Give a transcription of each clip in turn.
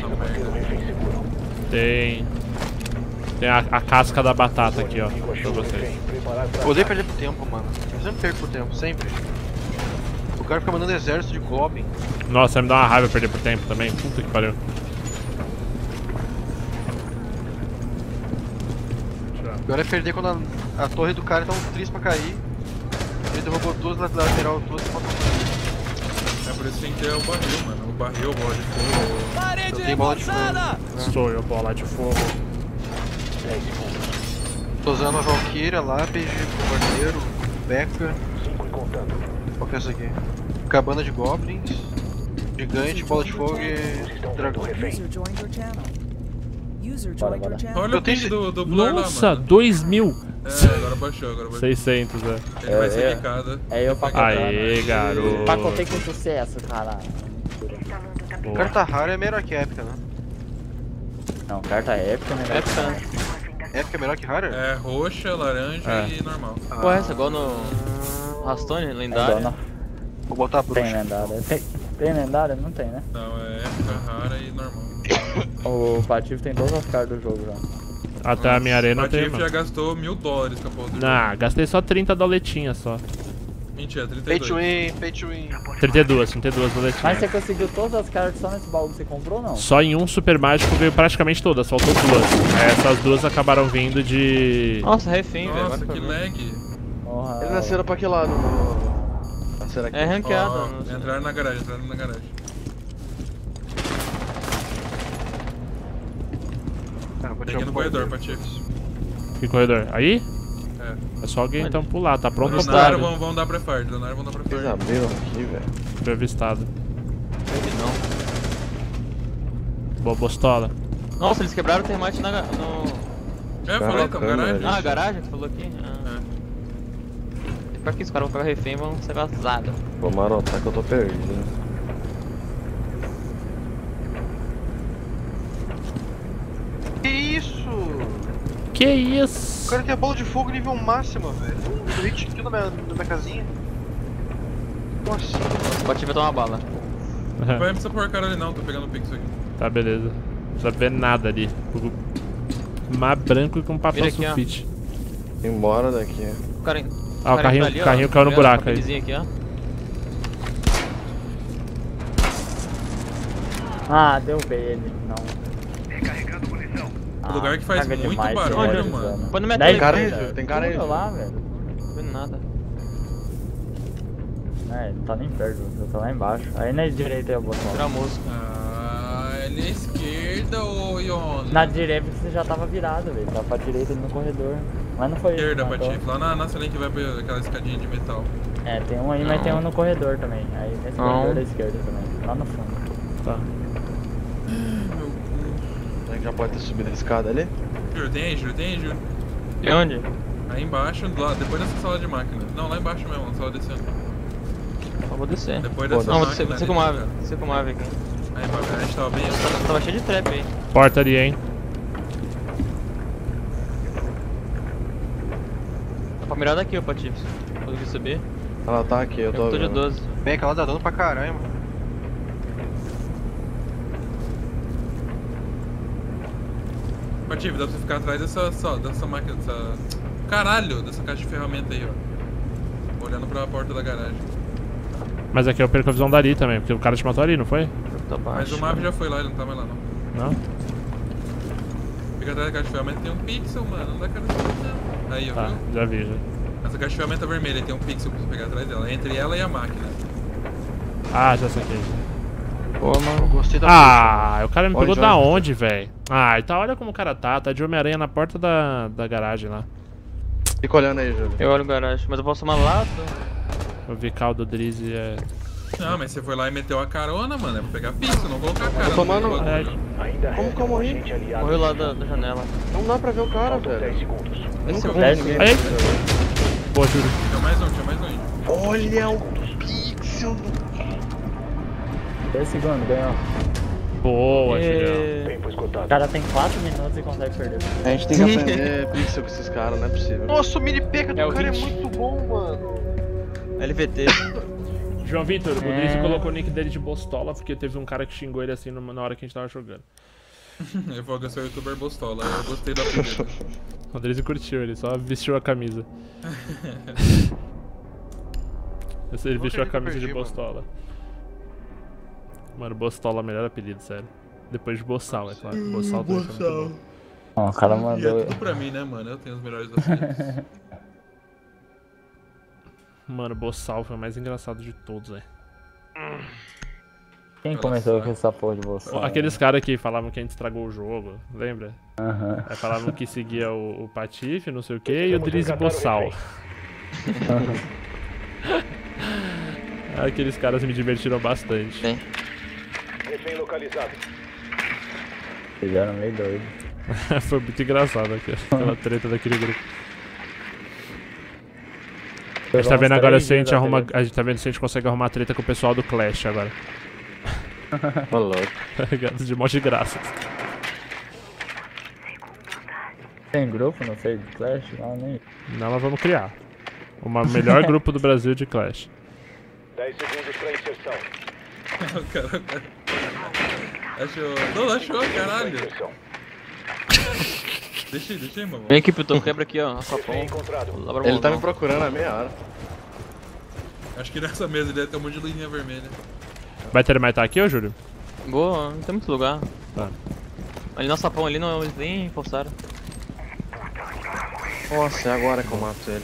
essa merda. Tem a casca da batata aqui, ó, pra vocês. Eu odeio perder pro tempo, mano. Eu sempre perco pro tempo, sempre. O cara fica mandando exército de Goblin. Nossa, me dá uma raiva perder por tempo também. Puta que pariu. O pior é perder quando a torre do cara tá um tris pra cair. Ele derrubou duas lateral, duas pra É por isso que tem que ter o barril, mano. O barril, bola de fogo. Eu tenho bola de fogo. Sou eu, bola de fogo. Tô usando a Valkyria, Lápide, Bombardeiro, Beca. Qual que é essa aqui? Cabana de Goblins, Gigante, Bola de Fogo e Dragão. Olha o ping do Blur lá, Nossa, mano. 2000. É, agora baixou, agora baixou. 600, é. Ele vai ser quicado. É eu pacotando. Aê, garoto. Pacotei com sucesso, caralho. Carta rara é melhor que épica, né? Não, carta épica, né? Épica, né? Épica é melhor que rara? É roxa, laranja e normal. Pô, essa igual no Rastone, lendário. Vou botar a bruxa. Tem lendária. Tem lendária? Não tem, né? Não, é épica, rara e normal. O Patife tem todas as cartas do jogo já. Até a minha arena tem, Patife já mano. gastou $1000 com a porra do jogo. Não, gastei só 30 doletinhas só. Mentira, Pay 32. to win, pay to win. 32 Mas doletinhas. você conseguiu todas as cartas só nesse baú que você comprou ou não? Só em um super mágico veio praticamente todas, faltou duas. Essas duas acabaram vindo de... Nossa, refém, velho. Nossa, que lag. Porra, Eles nasceram pra que lado? Nasceram aqui. É ranqueado. Ó, não sei. entraram na garagem, Tem aqui no corredor, Patife. Que corredor? Aí? É. É só alguém então pular, tá pronto pra Donaram, pular. vão dar prefire, donaram, vão dar Vocês prefire. abriram aqui, velho. Foi avistado. Não. Boa bostola. Nossa, eles quebraram o termite no... É, falei, tá na garagem. Ah, a garagem? Você falou aqui? Ah. Pra que os caras vão pegar refém e vão ser vazados? Vou marotar que eu tô perdido. Que isso? Que O isso? cara tem a bola de fogo nível máximo, velho. Eu hit aqui na minha casinha. Como assim? O Patife vai tomar uma bala. Não vai precisar pôr a cara ali não, tô pegando o pixel aqui. Tá, beleza. Não precisa ver nada ali. Mar branco e com papel Vira aqui, ó. sulfite. Embora daqui. O cara... Ah, o carrinho, tá ali, ó. carrinho caiu no Tá vendo? buraco aí. Papelzinho aqui, ó. Ah, derrubei ele. Não. O lugar que faz caga muito demais, barulho, né? mano. Põe no metal Daí, aí, cara, velho. tem cara aí. Tudo lá, velho. Não tô vendo nada. É, não tá nem perto, eu tô lá embaixo. Aí na direita eu vou Tirar botar. a música. Ah, ele é esquerda, ô Iona. Na direita você já tava virado, velho. Tava pra direita ali no corredor. Mas não foi Esquerda, isso, matou. Patife. Lá na sala que vai pra aquela escadinha de metal. É, tem um aí, mas tem um no corredor também. Aí nesse Não. corredor da esquerda também. Lá no fundo. Tá. A gente já pode ter subido a escada ali? Júlio, tem aí, Júlio? E onde? Aí embaixo, lá, depois dessa sala de máquina. Não, lá embaixo mesmo, na sala descendo. Só vou descer. Depois dessa Não, vou máquina. descer com o Mave. Descer com o Mave aqui. Aí, a gente tava bem. Tava cheio de trap aí. Porta ali, hein? Dá pra mirar daqui, ô Patife. Consegui subir. Ela tá aqui, eu tô Eu tô de vendo. 12. Bem, aquela dá dano pra caralho, mano. Patife, dá pra você ficar atrás dessa máquina, dessa... Caralho, dessa caixa de ferramenta aí, ó. Olhando pra porta da garagem. Mas aqui eu perco a visão dali também, porque o cara te matou ali, não foi? Tá Mas baixo. o Mave já foi lá, ele não tá mais lá não. Não? Fica atrás da caixa de ferramenta, tem um pixel, mano, não dá cara de não. Aí, ó, Tá, viu? já vi, já. Essa caixa de ferramenta vermelha tem um pixel pra você pegar atrás dela, entre ela e a máquina. Ah, já saquei. Pô, mano. Gostei da Ah, o cara me pegou Onde, da onde? onde, velho? Ah, então olha como o cara tá de Homem-Aranha na porta da garagem lá. Fica olhando aí, Júlio. Eu olho o garagem, mas eu posso tomar lá? O Vical do Drizzy é... Não, mas você foi lá e meteu a carona, mano, é pra pegar pixel, não colocar a cara. Tô tomando- no bagulho. Como que eu morri? Morreu lá da janela. Não dá pra ver o cara, velho. Eu nunca vi Desce. ninguém. Aí. Boa, Júlio. Tinha mais um. Olha o pixel. 10 segundos, ganhou. Boa, Julião. E... O cara tem 4 minutos e consegue perder. A gente tem que aprender pixel com esses caras, não é possível. Nossa, o mini peca do É o cara é 20. muito bom, mano. LVT. João Vitor, o Drizzy colocou o nick dele de Bostola porque teve um cara que xingou ele assim na hora que a gente tava jogando. Eu vou ser o youtuber Bostola, eu gostei da primeira. O Drizzy curtiu, ele só vestiu a camisa. Ele vestiu a camisa de Bostola. Mano, Bostola é o melhor apelido, sério. Depois de Bossal, é claro. Bossal também foi muito bom. Ó, o cara E é mandou. tudo pra mim, né, mano? Eu tenho os melhores apelidos. Mano, Bossal foi o mais engraçado de todos, velho. Quem começou com essa porra de você? Aqueles caras que falavam que a gente estragou o jogo, lembra? Aham. Aí falavam que seguia o Patife, não sei o que, e o Drizzy Bossal. Aqueles caras me divertiram bastante. Tem. Refém localizado. Eles eram meio doidos. Foi muito engraçado aquela treta daquele grupo. A gente tá vendo agora se a gente arruma. A gente tá vendo se a gente consegue arrumar treta com o pessoal do Clash agora. Ô, louco. Tá ligado? De monte de graça. Tem grupo, não sei, de Clash? Não, nem. Não, mas vamos criar. O melhor grupo do Brasil de Clash. 10 segundos pra inserção. O cara. Achou. Não, achou, caralho. Deixa aí, mano. Vem aqui, Piton, quebra aqui, ó. Sapão. Encontrado. Ele tá me procurando há meia hora. Acho que nessa mesa ele deve ter um monte de luzinha vermelha. Vai ter mais tá aqui, ô Júlio? Boa, não tem muito lugar. Tá. Ali no sapão ali, não, eles nem forçaram. Nossa, é agora que eu mato ele.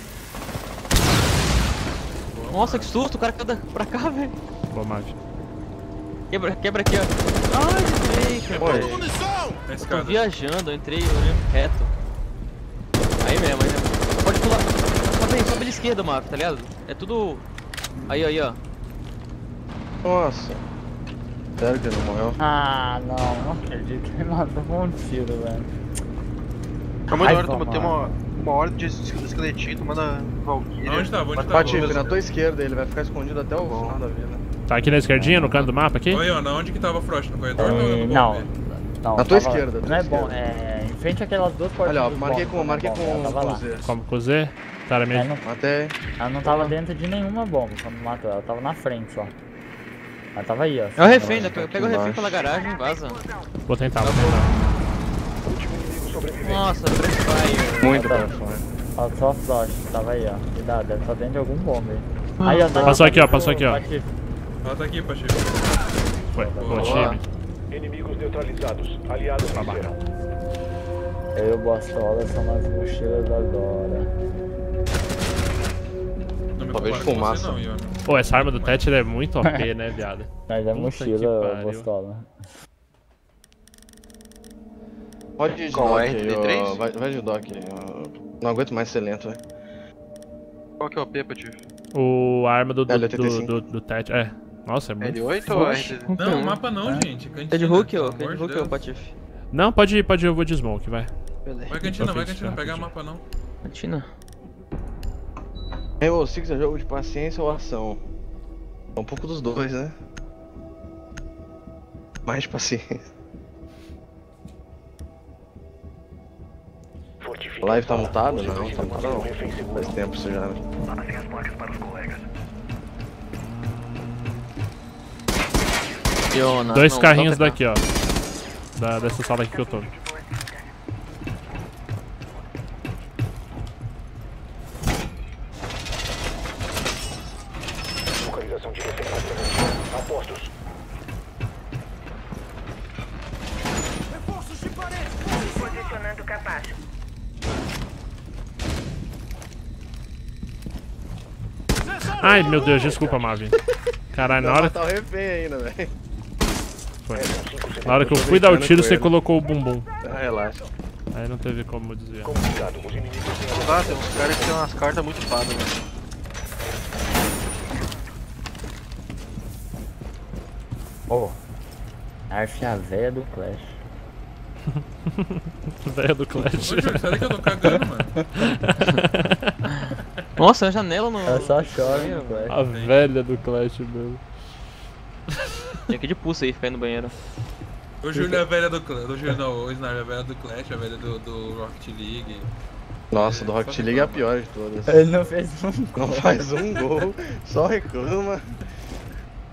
Nossa, que susto, o cara caiu pra cá, velho. Boa, Mavi. Quebra aqui, ó. Ai, entrei, cara. Oi. Na Tô escada. viajando, eu entrei reto. Aí mesmo, aí mesmo. Pode pular. Sobe pela esquerda, Marco, tá ligado? É tudo... Aí, ó. Nossa. Sério que ele não morreu? Ah, não acredito. Ele matou com um tiro, velho. Acabou de Ai, hora, vamos tem lá. uma ordem de esqueletinho tomando a Valkyria. Onde tava? Onde tava? Patife, na tua esquerda, ele vai ficar escondido até o final da vida. Tá aqui na esquerdinha, no canto do mapa aqui? Oi, Ana, onde que tava o Frost? No corredor? ou no Não, bombe? não. Na tua tava- esquerda, Não é bom, é em frente àquelas duas portas. Olha, ó, dos marquei bombos, com ela tava lá. Z. Como com o Z? Cara, Ela mesmo. não, Matei. ela não tava dentro de nenhuma bomba quando matou, ela tava na frente só. Ela tava aí, ó. É o refém, né? aqui Pega o refém embaixo. pela garagem e vaza. Vou tentar. Nossa, Fire. Muito Tá. pra fora. Ó, só Frost, tava aí, ó. Cuidado, deve estar dentro de algum bomba aí. Ah, Aí, ó, tá Passou aqui, ó, pro passou aqui, ó. Patife. Ela tá aqui, Pacheco. Foi, boa, Boa. time. Inimigos neutralizados. Aliados venceram. Eu e o Bostola são nas mochilas da Dora. Não me Só vejo compara com fumaça. você não, Iona. Pô, essa arma do Thatcher é muito OP, né, viado? Mas é Puta mochila, que pariu. Bostola. Pode ir de Qual, dock é? aí, RTD3? ó. Vai de dock aí, ó. Não aguento mais ser lento, velho. Qual que é o P, Patife? A arma do L85. Thatcher. É. Nossa, é muito. L8 ou Oxi. RTD? Não, mapa não, gente. Cantina, É de Hulk, pelo ó. amor É de de Hulk, ó, Deus. Patife. Não, pode ir, eu vou de smoke, vai. Beleza. Vai cantina, vai Tô cantina. fixado, Pegar gente. mapa não. Cantina. É, o Six é jogo de paciência ou ação? É um pouco dos dois, né? Mais de paciência. A live tá mutada? Não, tá mutada não. Faz tempo isso já, né? Fiona. Dois Não, carrinhos toca, daqui, ó. Dessa sala aqui que eu tô. Localização de refém na promoção. Apostos. Posicionando o capacho. Ai, meu Deus, desculpa, Mavi. Caralho, na Vai hora, matar o refém ainda, velho. foi. Na hora que eu fui dar o tiro, você colocou o bumbum. Ah, relaxa. Aí não teve como desviar. Comunicado. Os inimigos têm Não dá, tem uns caras que tem umas cartas muito fadas, velho. Ô, Arf a véia do Clash. Velho do Ô, Clash. Júlio, sai daqui que eu tô cagando, mano. Nossa, é a janela no... Ela só chora no Clash. A velha do Clash, meu. Tinha que ir de pulso aí, ficar aí no banheiro. O Júlio é a velha do Clash. O Júlio não, o Snar é a velha do Clash, a velha do Rocket League. Nossa, do Rocket League é a pior de todas. Ele não fez um Não faz um gol, só reclama.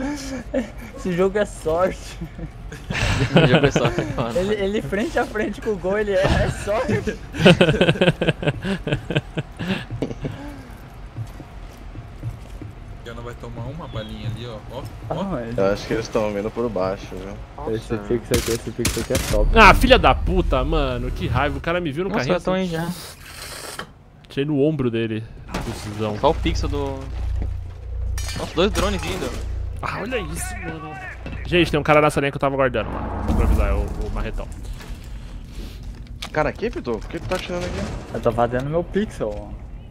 Esse jogo é sorte. Já pensou, mano. Ele frente a frente com o gol, ele é sorte. Yana vai tomar uma balinha ali, ó. Ó. Eu acho que eles estão vindo por baixo, viu? Esse pixel aqui é top. Ah, filha da puta, mano. Que raiva. O cara me viu no Nossa, carrinho. estão aí já. Tirei no ombro dele. Precisão. Só o pixel do... Nossa, 2 drones vindo. Ah, olha isso, mano. Gente, tem um cara nessa linha que eu tava guardando lá. Só pra avisar, é o marretão. Cara, aqui, Pitu? Por que tu tá atirando aqui? Eu tô fazendo meu pixel.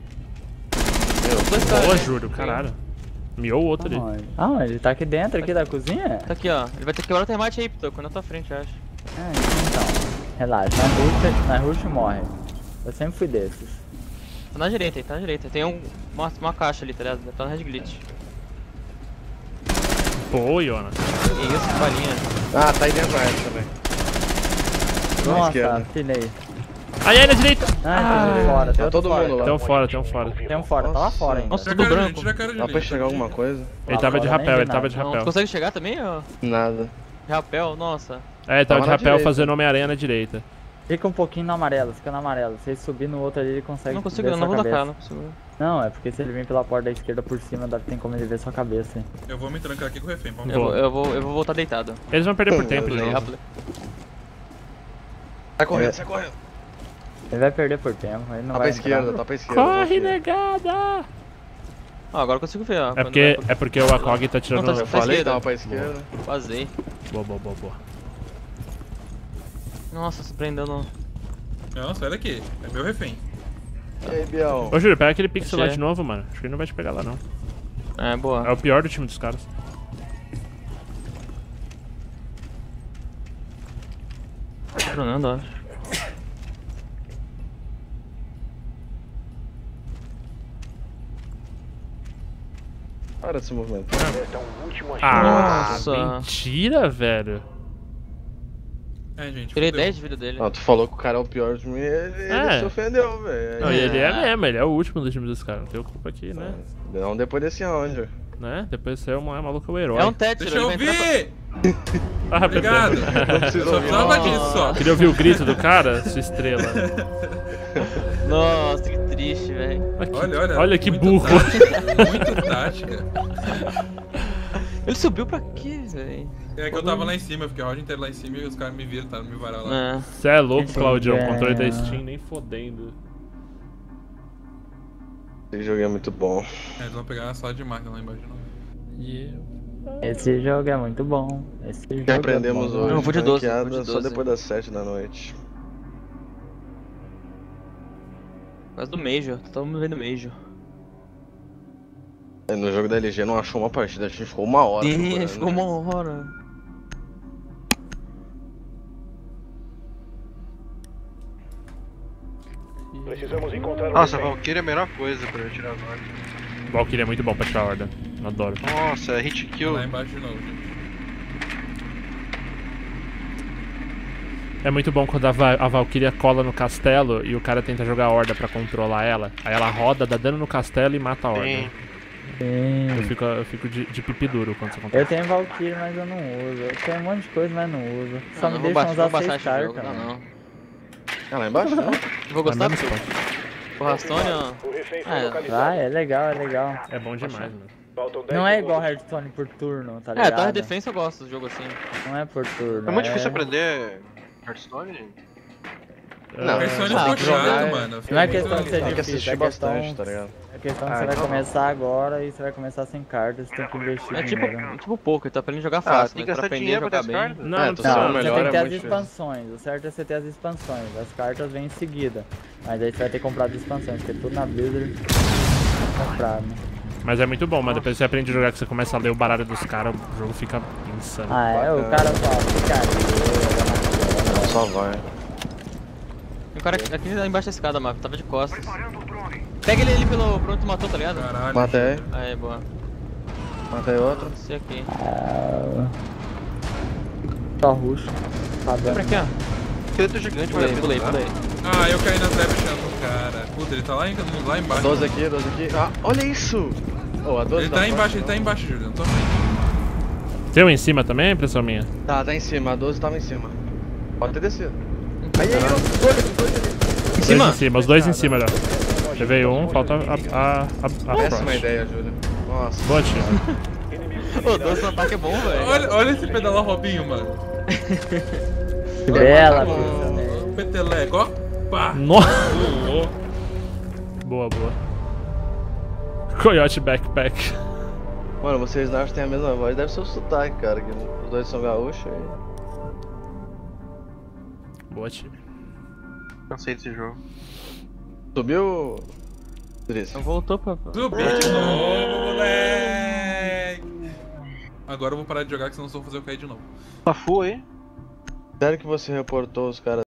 Dois caras, Boa, né? Júlio, caralho. Miou o outro ali. Ah, ele tá aqui dentro aqui da cozinha? Tá aqui, ó. Ele vai ter que quebrar o termite aí, Pitoco, na tua frente, eu acho. Então, relaxa, na rush morre. Eu sempre fui desses. Tá na direita aí, tá na direita. Tem uma caixa ali, tá ligado? Tá no red glitch. Pô, Jonas. Que isso, balinha. Ah, tá aí dentro da área também. Nossa, esquerda. pilhei. Aí, na direita. Ah, tem fora, tem Tá outro todo fora. mundo lá. Tem um fora, tem um fora. Tem um fora, tá lá fora ainda. Nossa, Tira a tudo cara de branco. mim, tira a cara de Dá mim. pra enxergar alguma coisa? Ele tava de Fora, rapel, nem ele tava vi de Não, tu rapel. consegue chegar também, ó? Nada. Rapel, nossa. É, ele tava Tava de na rapel direita. fazendo Homem-Aranha na direita. Fica um pouquinho no amarelo, fica no amarelo. Se ele subir no outro ali, ele consegue Não consigo, ver eu não sua vou dar cabeça. cara, não consigo. Não, é porque se ele vir pela porta da esquerda por cima, tem como ele ver sua cabeça. Hein? Eu vou me trancar aqui com o refém, vamos Boa. Eu vou voltar deitado. Eles vão perder por tempo, Meu de Deus. novo. Sai correndo, sai correndo. Ele vai perder por tempo, ele não Tá pra vai esquerda, entrar. tá pra esquerda. Corre, né? negada! Ah, agora eu consigo ver, ó. É porque o Akog tá tirando... Não, tá- Eu falei que esquerda. tava pra esquerda. Vazei. Boa, boa, boa, boa. Nossa, surpreendendo. Não, sai daqui. É meu refém. E aí, Biel? Ô, Júlio, pega aquele pixel lá Achei. de novo, mano. Acho que ele não vai te pegar lá, não. É, boa. É o pior do time dos caras. Fernando, eu acho. Para desse movimento. Resta um último agente. Ah, Nossa. mentira, velho. É, gente. Tirei fudeu. 10 de vida dele. Ah, tu falou que o cara é o pior de mim, ele É. se ofendeu, velho. Não, e ele é mesmo, ele é o último dos times dos caras. Não tem culpa aqui, né? Não depois desse round. Né? Depois você é um maluco, o herói. É um Tetris, Deixa eu ele vai entrar ouvir! Ah, Obrigado. Não Eu precisa só ouvir. precisava disso, só. Queria ouvir o grito do cara? Sua estrela. pra... Nossa, que triste, velho. Olha que muito burro. tática, muito tática. Ele subiu pra quê, velho? É que eu tava lá em cima, eu fiquei a roda inteira lá em cima e os caras me viram, tá? Me vararam lá. É. Você é louco, Esse Claudião. é- Controle da Steam, nem fodendo. Esse jogo é muito bom. É, eles vão pegar a sala de máquina lá embaixo de novo. Esse jogo é muito bom. Esse jogo Que aprendemos é bom. hoje. Não, vou de 12, ranqueada vou de só 12. depois das 7 da noite. Por causa do Major, tá todo mundo vendo Major. No jogo da LG não achou uma partida, a gente ficou uma hora. Sim, procurando. ficou uma hora. Precisamos encontrar o Nossa, a refém. Valkyrie é a melhor coisa pra eu tirar a horda. Valkyrie é muito bom pra tirar a horda. Adoro. Nossa, é hit kill. Lá embaixo de novo, gente. É muito bom quando a Valkyria cola no castelo e o cara tenta jogar a horda pra controlar ela. Aí ela roda, dá dano no castelo e mata a horda. Sim. Sim. Eu fico de pipi duro quando isso Eu acontece. tenho Valkyrie, mas eu não uso. Eu tenho um monte de coisa, mas não uso. Só Não, me não deixam usar vou baixar 6 esse cartas. jogo, não, não. Ah, lá embaixo? Não? Eu vou gostar Mas do mesmo o Rastone, ó. O refém foi Ah, localizado. Ah, é legal, é legal. É bom demais, mano. Faltam 10 Não é segundos. igual Hearthstone por turno, tá ligado? É, Tower Defense eu gosto do jogo assim. Não é por turno. É muito difícil aprender Hearthstone, gente. Não, A Persona Ah, ficou jogar chato, é- mano. Não é Ficou questão de muito- ser Tem que difícil, assistir é bastante, questão, tá ligado? é questão que Ah, você vai então não. começar agora e você vai começar sem cartas, você tem que investir É primeiro. tipo poker, tá aprendendo a jogar Ah, fácil, você tem mas que pra gastar aprender a dinheiro pra jogar ter as bem. cartas. Não, É, não tu precisa. sabe Não, você melhor tem que é ter as muito expansões. O certo é você ter as expansões. As cartas vêm em seguida. Mas aí você vai ter que comprar as expansões, porque tudo na Blizzard é comprado. Né? Mas é muito bom, mas depois você aprende a jogar, que você começa a ler o baralho dos caras, o jogo fica insano. Ah, é? O cara só fica. Só vai. Tem um cara aqui embaixo da escada, mapa, tava de costas. Pega ele ali por onde tu matou, tá ligado? Caralho. Matei, Aí, boa. matei outro. Esse aqui. Só rush. Tá Vem pra dando. aqui, ó. Esqueleto gigante vai Pulei, pulei. Ah, eu caí na trap achando o cara. Puta, ele tá lá embaixo. 12 aqui, 12 aqui. Ah, olha isso! Oh, a 12 Ele da tá frente, embaixo, ele não. tá embaixo, Júlio. Não tô vendo. Tem um em cima também, é impressão minha? Tá em cima, a 12 tava em cima. Pode ter descido. Aí, os dois ali. Em cima? Dois em cima, os dois em cima já. Levei um, falta a Péssima front. ideia, Júlio. Nossa. Boa, tio. Ô, 12 no ataque é bom, velho. Olha esse pedalar Robinho, mano. Que bela tá pista, né? O peteleco, ó. Pá. Nossa. Boa. Coyote Backpack. Mano, vocês não acham que tem a mesma voz? Deve ser o sotaque, cara. Que os dois são gaúchos aí. Boa, time. Cansei desse jogo. Subiu. Idris? Voltou pra. Subi de novo, moleque. Agora eu vou parar de jogar, que senão eu vou fazer eu cair de novo. Tá full aí? Sério que você reportou os caras